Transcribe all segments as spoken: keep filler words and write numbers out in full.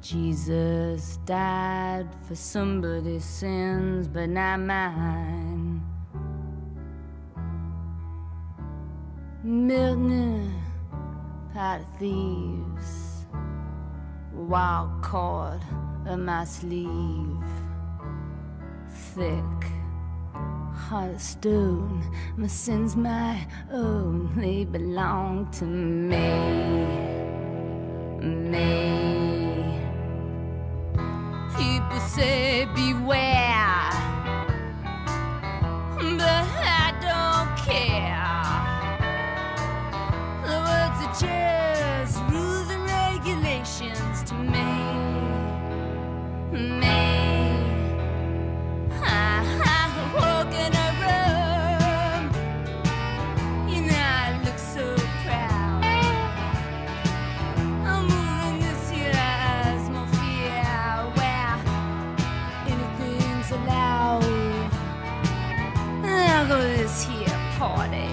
Jesus died for somebody's sins, but not mine. Milton, pot of thieves, wild cord of my sleeve, thick heart of stone. My sins my own, they belong to me, me. People say beware, but I don't care. The words are just rules and regulations to me, me. I, I walk in a room, you know I look so proud. I'm moving this year's mafia where anything's allowed. I'll go to this here party,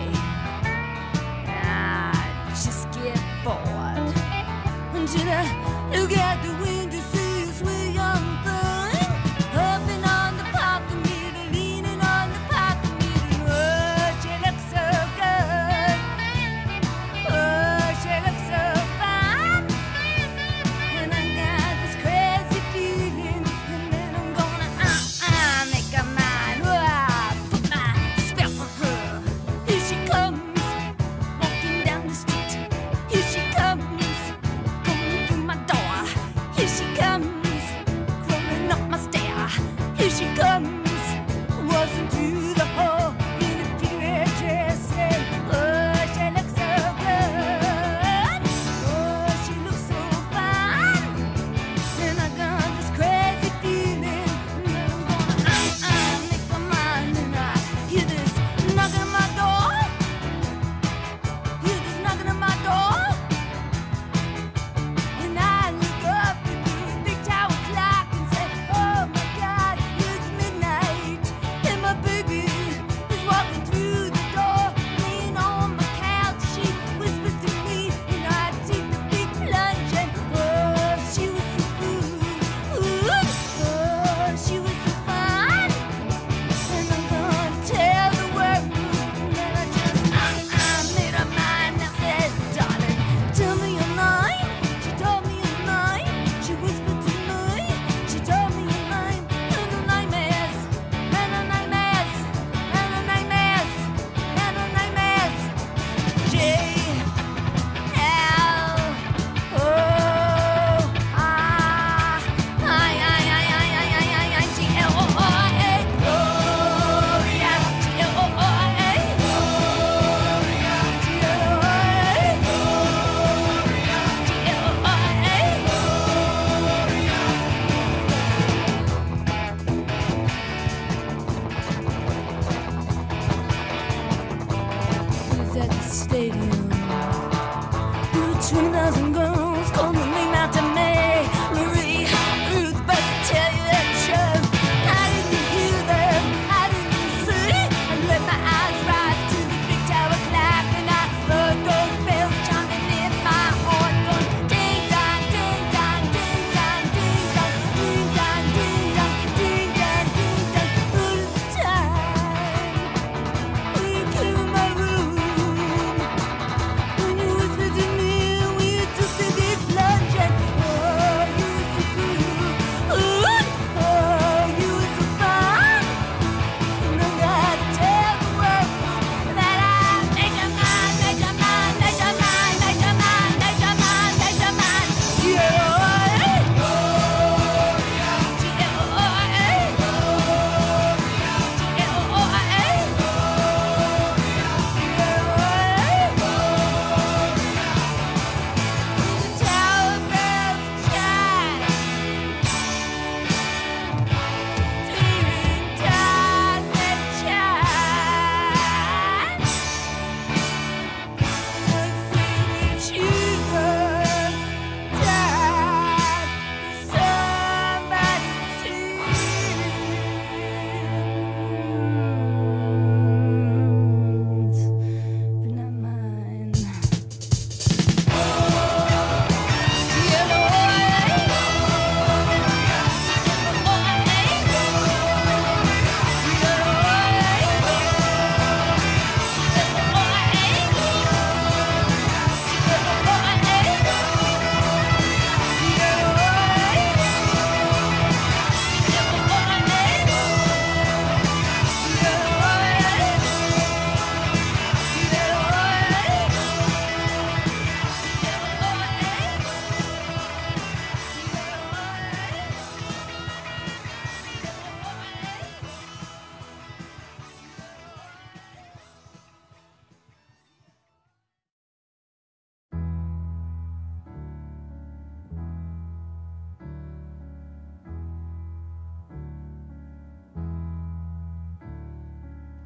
just get bored until I look out the window, see a sweet young thing hopping on the parking meter, leaning on the parking meter. Oh, she looks so good. Oh, she looks so fine. And I got this crazy feeling, and then I'm gonna uh-uh make her mine. Oh, I put my spell on her. Here she comes. Here she comes, coming through my door. Here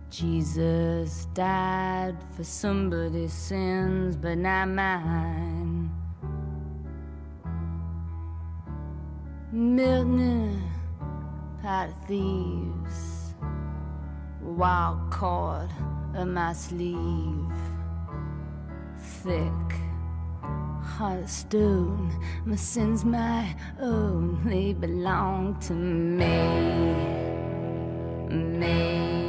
Jesus died for somebody's sins, but not mine. Milton, pot of thieves, wild cord of my sleeve, thick heart of stone. My sins my own, they belong to me, me.